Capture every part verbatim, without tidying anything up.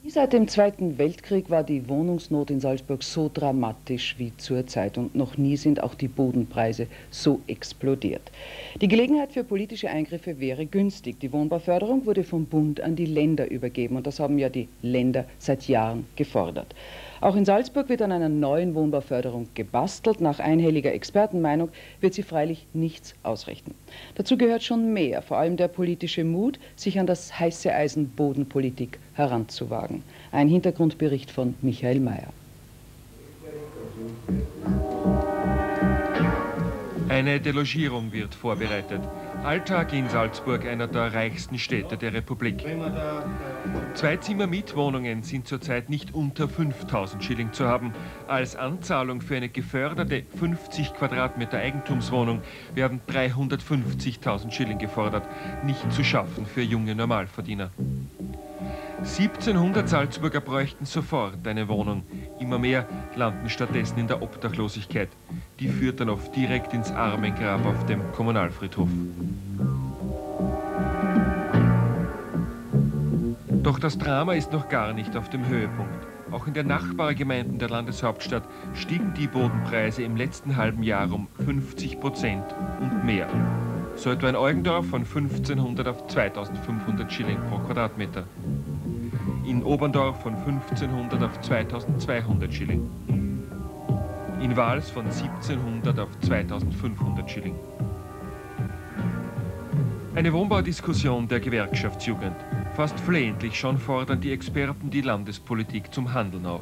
Seit dem Zweiten Weltkrieg war die Wohnungsnot in Salzburg so dramatisch wie zurzeit und noch nie sind auch die Bodenpreise so explodiert. Die Gelegenheit für politische Eingriffe wäre günstig. Die Wohnbauförderung wurde vom Bund an die Länder übergeben und das haben ja die Länder seit Jahren gefordert. Auch in Salzburg wird an einer neuen Wohnbauförderung gebastelt. Nach einhelliger Expertenmeinung wird sie freilich nichts ausrichten. Dazu gehört schon mehr, vor allem der politische Mut, sich an das heiße Eisen Bodenpolitik heranzuwagen. Ein Hintergrundbericht von Michael Mayer. Eine Delogierung wird vorbereitet. Alltag in Salzburg, einer der reichsten Städte der Republik. Zwei-Zimmer-Mietwohnungen sind zurzeit nicht unter fünftausend Schilling zu haben. Als Anzahlung für eine geförderte fünfzig Quadratmeter Eigentumswohnung werden dreihundertfünfzigtausend Schilling gefordert. Nicht zu schaffen für junge Normalverdiener. siebzehnhundert Salzburger bräuchten sofort eine Wohnung. Immer mehr landen stattdessen in der Obdachlosigkeit. Die führt dann oft direkt ins Armengrab auf dem Kommunalfriedhof. Doch das Drama ist noch gar nicht auf dem Höhepunkt. Auch in den Nachbargemeinden der Landeshauptstadt stiegen die Bodenpreise im letzten halben Jahr um fünfzig Prozent und mehr. So etwa in Eugendorf von fünfzehnhundert auf zweitausendfünfhundert Schilling pro Quadratmeter. In Oberndorf von fünfzehnhundert auf zweitausendzweihundert Schilling. In Wals von siebzehnhundert auf zweitausendfünfhundert Schilling. Eine Wohnbaudiskussion der Gewerkschaftsjugend. Fast flehentlich schon fordern die Experten die Landespolitik zum Handeln auf.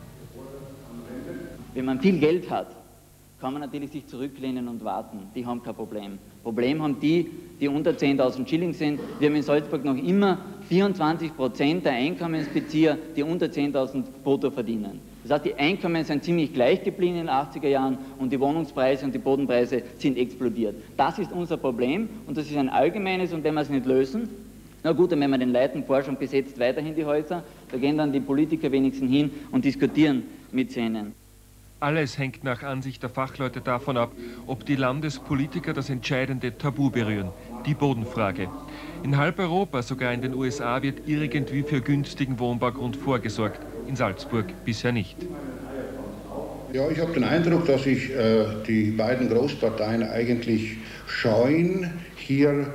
Wenn man viel Geld hat, kann man natürlich sich zurücklehnen und warten. Die haben kein Problem. Problem haben die, die unter zehntausend Schilling sind. Wir haben in Salzburg noch immer vierundzwanzig Prozent der Einkommensbezieher, die unter zehntausend brutto verdienen. Das heißt, die Einkommen sind ziemlich gleich geblieben in den achtziger Jahren und die Wohnungspreise und die Bodenpreise sind explodiert. Das ist unser Problem und das ist ein allgemeines, und wenn wir es nicht lösen, na gut, dann wenn wir den Leuten Forschung besetzt weiterhin die Häuser, da gehen dann die Politiker wenigstens hin und diskutieren mit ihnen. Alles hängt nach Ansicht der Fachleute davon ab, ob die Landespolitiker das entscheidende Tabu berühren, die Bodenfrage. In halb Europa, sogar in den U S A, wird irgendwie für günstigen Wohnbaugrund vorgesorgt. In Salzburg bisher nicht. Ja, ich habe den Eindruck, dass sich äh, die beiden Großparteien eigentlich scheuen, hier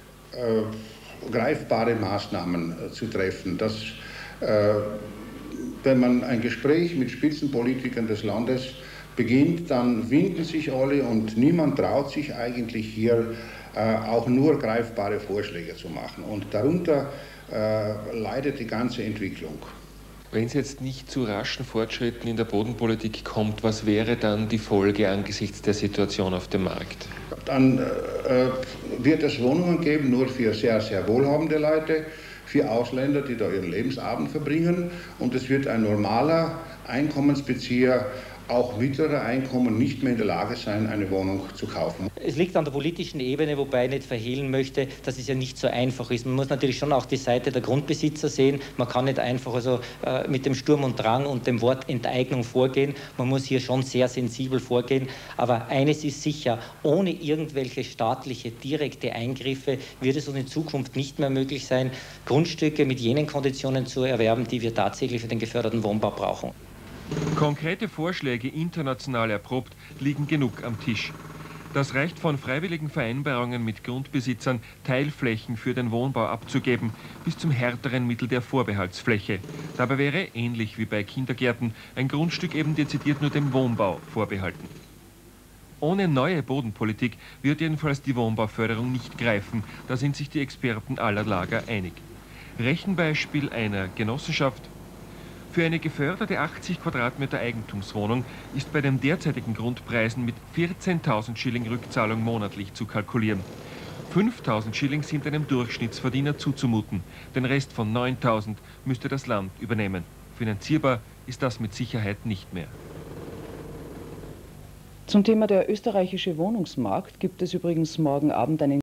äh, greifbare Maßnahmen äh, zu treffen. Dass, äh, wenn man ein Gespräch mit Spitzenpolitikern des Landes beginnt, dann winden sich alle und niemand traut sich eigentlich hier äh, auch nur greifbare Vorschläge zu machen. Und darunter äh, leidet die ganze Entwicklung. Wenn es jetzt nicht zu raschen Fortschritten in der Bodenpolitik kommt, was wäre dann die Folge angesichts der Situation auf dem Markt? Dann äh, wird es Wohnungen geben, nur für sehr, sehr wohlhabende Leute, für Ausländer, die da ihren Lebensabend verbringen. Und es wird ein normaler Einkommensbezieher, auch mittlere Einkommen, nicht mehr in der Lage sein, eine Wohnung zu kaufen. Es liegt an der politischen Ebene, wobei ich nicht verhehlen möchte, dass es ja nicht so einfach ist. Man muss natürlich schon auch die Seite der Grundbesitzer sehen. Man kann nicht einfach also, äh, mit dem Sturm und Drang und dem Wort Enteignung vorgehen. Man muss hier schon sehr sensibel vorgehen. Aber eines ist sicher, ohne irgendwelche staatliche, direkte Eingriffe wird es uns in Zukunft nicht mehr möglich sein, Grundstücke mit jenen Konditionen zu erwerben, die wir tatsächlich für den geförderten Wohnbau brauchen. Konkrete Vorschläge, international erprobt, liegen genug am Tisch. Das reicht von freiwilligen Vereinbarungen mit Grundbesitzern, Teilflächen für den Wohnbau abzugeben, bis zum härteren Mittel der Vorbehaltsfläche. Dabei wäre, ähnlich wie bei Kindergärten, ein Grundstück eben dezidiert nur dem Wohnbau vorbehalten. Ohne neue Bodenpolitik wird jedenfalls die Wohnbauförderung nicht greifen. Da sind sich die Experten aller Lager einig. Rechenbeispiel einer Genossenschaft: Für eine geförderte achtzig Quadratmeter Eigentumswohnung ist bei den derzeitigen Grundpreisen mit vierzehntausend Schilling Rückzahlung monatlich zu kalkulieren. fünftausend Schilling sind einem Durchschnittsverdiener zuzumuten. Den Rest von neuntausend müsste das Land übernehmen. Finanzierbar ist das mit Sicherheit nicht mehr. Zum Thema der österreichische Wohnungsmarkt gibt es übrigens morgen Abend einen